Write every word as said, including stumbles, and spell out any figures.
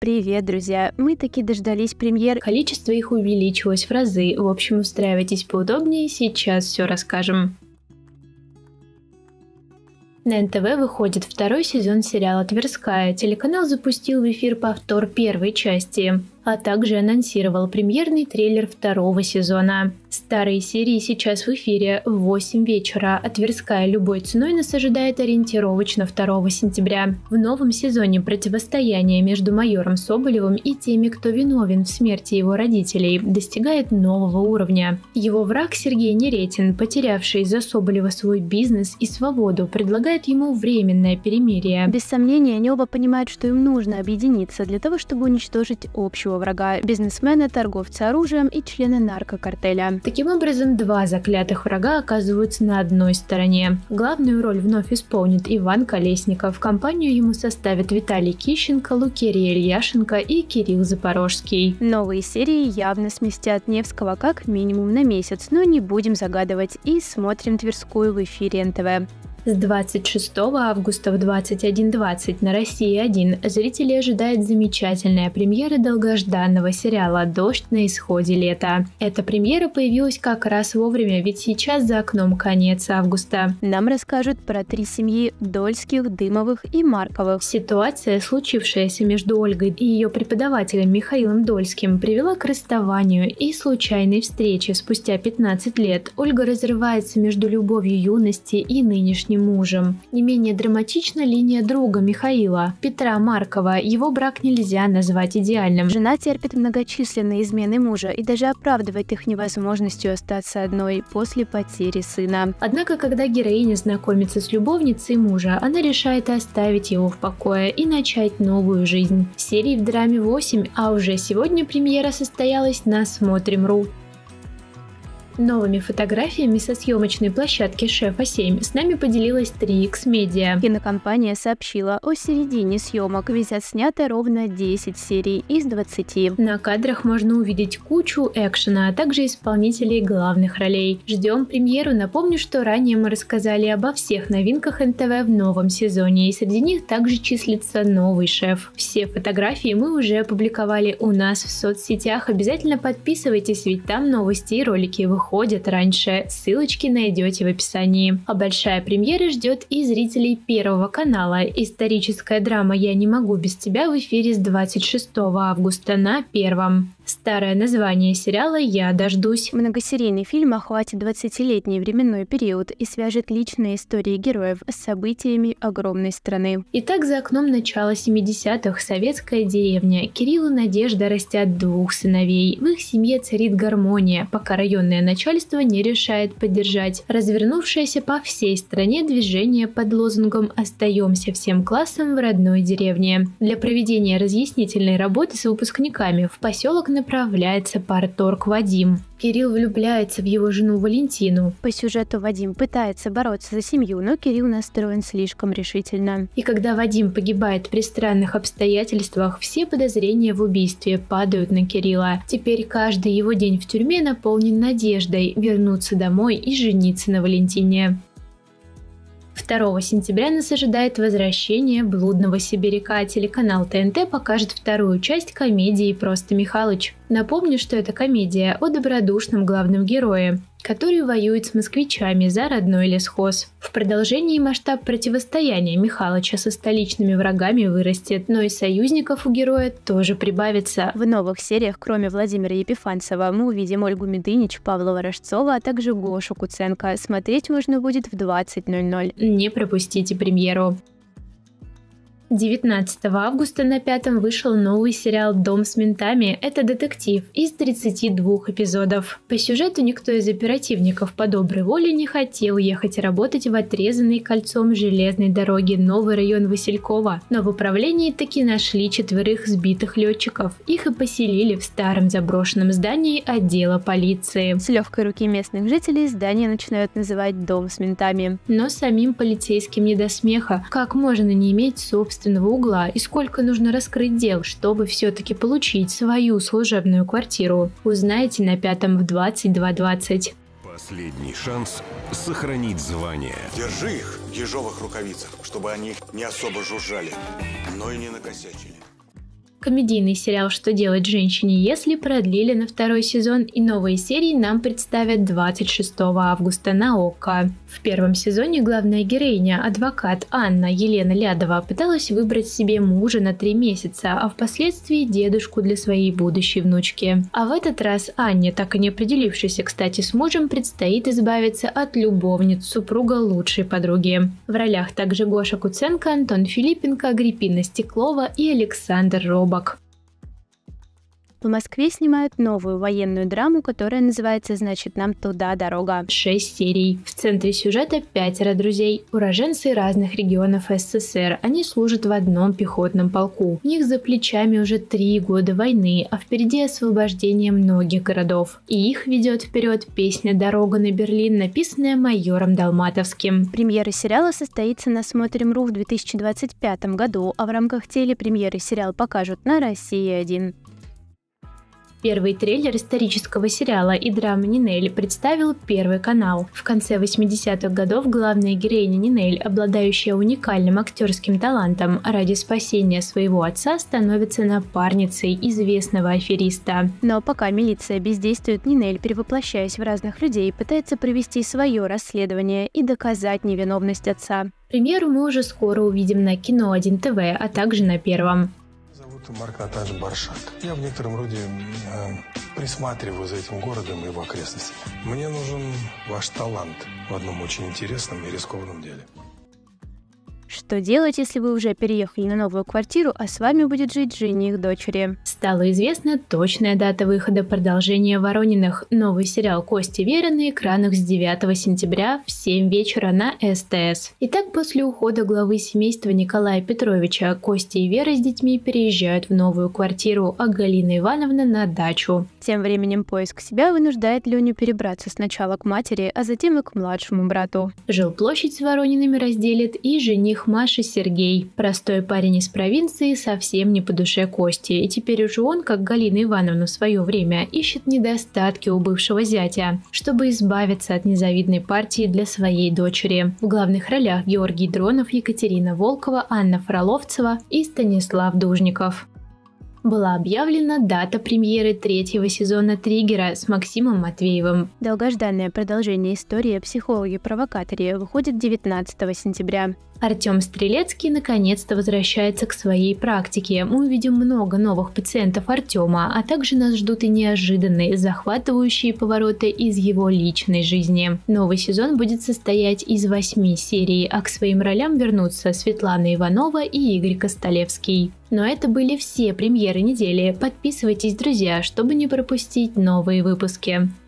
Привет, друзья! Мы таки дождались премьер. Количество их увеличилось в разы. В общем, устраивайтесь поудобнее, сейчас все расскажем. На эн тэ вэ выходит второй сезон сериала «Тверская». Телеканал запустил в эфир повтор первой части, а также анонсировал премьерный трейлер второго сезона. Старые серии сейчас в эфире в восемь вечера, а «Тверская» любой ценой нас ожидает ориентировочно второго сентября. В новом сезоне противостояние между майором Соболевым и теми, кто виновен в смерти его родителей, достигает нового уровня. Его враг Сергей Неретин, потерявший из-за Соболева свой бизнес и свободу, предлагает ему временное перемирие. Без сомнения, они оба понимают, что им нужно объединиться для того, чтобы уничтожить общего врага – бизнесмена, торговца оружием и члена наркокартеля. Таким образом, два заклятых врага оказываются на одной стороне. Главную роль вновь исполнит Иван Колесников. Компанию ему составят Виталий Кищенко, Лукерия Ильяшенко и Кирилл Запорожский. Новые серии явно сместят Невского как минимум на месяц, но не будем загадывать и смотрим «Тверскую» в эфире эн тэ вэ. С двадцать шестого августа в двадцать один двадцать на Россия один зрители ожидают замечательная премьера долгожданного сериала «Дождь на исходе лета». Эта премьера появилась как раз вовремя, ведь сейчас за окном конец августа. Нам расскажут про три семьи Дольских, Дымовых и Марковых. Ситуация, случившаяся между Ольгой и ее преподавателем Михаилом Дольским, привела к расставанию и случайной встрече. Спустя пятнадцать лет Ольга разрывается между любовью юности и нынешним мужем. Не менее драматична линия друга Михаила, Петра Маркова. Его брак нельзя назвать идеальным. Жена терпит многочисленные измены мужа и даже оправдывает их невозможностью остаться одной после потери сына. Однако, когда героиня знакомится с любовницей мужа, она решает оставить его в покое и начать новую жизнь. Серий в драме восемь, а уже сегодня премьера состоялась на смотрим точка ру. Новыми фотографиями со съемочной площадки «Шефа семь» с нами поделилась три икс Media. Кинокомпания сообщила о середине съемок, ведь отснято ровно десять серий из двадцати. На кадрах можно увидеть кучу экшена, а также исполнителей главных ролей. Ждем премьеру. Напомню, что ранее мы рассказали обо всех новинках эн тэ вэ в новом сезоне, и среди них также числится новый шеф. Все фотографии мы уже опубликовали у нас в соцсетях. Обязательно подписывайтесь, ведь там новости и ролики выходят. Ходят раньше. Ссылочки найдете в описании. А большая премьера ждет и зрителей Первого канала. Историческая драма «Я не могу без тебя» в эфире с двадцать шестого августа на Первом. Старое название сериала «Я дождусь». Многосерийный фильм охватит двадцатилетний временной период и свяжет личные истории героев с событиями огромной страны. Итак, за окном начало семидесятых, советская деревня. Кирилл и Надежда растят двух сыновей. В их семье царит гармония, пока районное начальство не решает поддержать развернувшееся по всей стране движение под лозунгом «Остаемся всем классом в родной деревне». Для проведения разъяснительной работы с выпускниками в поселок направляется парторг Вадим. Кирилл влюбляется в его жену Валентину. По сюжету Вадим пытается бороться за семью, но Кирилл настроен слишком решительно. И когда Вадим погибает при странных обстоятельствах, все подозрения в убийстве падают на Кирилла. Теперь каждый его день в тюрьме наполнен надеждой вернуться домой и жениться на Валентине. второго сентября нас ожидает возвращение блудного сибиряка. Телеканал тэ эн тэ покажет вторую часть комедии «Просто Михалыч». Напомню, что это комедия о добродушном главном герое, который воюет с москвичами за родной лесхоз. В продолжении масштаб противостояния Михалыча со столичными врагами вырастет, но и союзников у героя тоже прибавится. В новых сериях, кроме Владимира Епифанцева, мы увидим Ольгу Медынич, Павла Ворожцова, а также Гошу Куценко. Смотреть можно будет в двадцать ноль ноль. Не пропустите премьеру. девятнадцатого августа на Пятом вышел новый сериал «Дом с ментами». Это детектив из тридцати двух эпизодов. По сюжету никто из оперативников по доброй воле не хотел ехать работать в отрезанный кольцом железной дороги новый район Василькова. Но в управлении таки нашли четверых сбитых летчиков. Их и поселили в старом заброшенном здании отдела полиции. С легкой руки местных жителей здание начинают называть «Дом с ментами». Но самим полицейским не до смеха. Как можно не иметь собственного угла и сколько нужно раскрыть дел, чтобы все-таки получить свою служебную квартиру? Узнаете на Пятом в двадцать два двадцать. Последний шанс сохранить звание. Держи их в ежовых рукавицах, чтобы они не особо жужжали, но и не накосячили. Комедийный сериал «Что делать женщине, если» продлили на второй сезон, и новые серии нам представят двадцать шестого августа на ОККО. В первом сезоне главная героиня, адвокат Анна Елена Лядова, пыталась выбрать себе мужа на три месяца, а впоследствии дедушку для своей будущей внучки. А в этот раз Анне, так и не определившейся, кстати, с мужем, предстоит избавиться от любовниц супруга лучшей подруги. В ролях также Гоша Куценко, Антон Филипенко, Агриппина Стеклова и Александр Робок. В Москве снимают новую военную драму, которая называется «Значит, нам туда дорога». Шесть серий. В центре сюжета пятеро друзей, уроженцы разных регионов СССР. Они служат в одном пехотном полку. У них за плечами уже три года войны, а впереди освобождение многих городов. И их ведет вперед песня «Дорога на Берлин», написанная майором Долматовским. Премьера сериала состоится на Смотрим.ру в две тысячи двадцать пятом году, а в рамках телепремьеры сериал покажут на Россия один. Первый трейлер исторического сериала и драмы Нинель представил Первый канал. В конце восьмидесятых годов главная героиня Нинель, обладающая уникальным актерским талантом, ради спасения своего отца становится напарницей известного афериста. Но пока милиция бездействует, Нинель, перевоплощаясь в разных людей, пытается провести свое расследование и доказать невиновность отца. Премьеру мы уже скоро увидим на Кино один ТВ, а также на Первом. Марк Натальевич Баршак. Я в некотором роде э, присматриваю за этим городом и его окрестностями. Мне нужен ваш талант в одном очень интересном и рискованном деле. Что делать, если вы уже переехали на новую квартиру, а с вами будет жить жених дочери? Стала известна точная дата выхода продолжения «Ворониных». Новый сериал Кости Веры на экранах с девятого сентября в семь вечера на СТС. Итак, после ухода главы семейства Николая Петровича, Костя и Вера с детьми переезжают в новую квартиру, а Галина Ивановна на дачу. Тем временем поиск себя вынуждает Леню перебраться сначала к матери, а затем и к младшему брату. Жилплощадь с Ворониными разделит и жених Маши Сергей. Простой парень из провинции, совсем не по душе Кости. И теперь уже он, как Галина Ивановна в свое время, ищет недостатки у бывшего зятя, чтобы избавиться от незавидной партии для своей дочери. В главных ролях Георгий Дронов, Екатерина Волкова, Анна Фроловцева и Станислав Дужников. Была объявлена дата премьеры третьего сезона «Триггера» с Максимом Матвеевым. Долгожданное продолжение истории о психологе-провокаторе выходит девятнадцатого сентября. Артем Стрелецкий наконец-то возвращается к своей практике. Мы увидим много новых пациентов Артема, а также нас ждут и неожиданные, захватывающие повороты из его личной жизни. Новый сезон будет состоять из восьми серий, а к своим ролям вернутся Светлана Иванова и Игорь Костолевский. Но это были все премьеры недели. Подписывайтесь, друзья, чтобы не пропустить новые выпуски.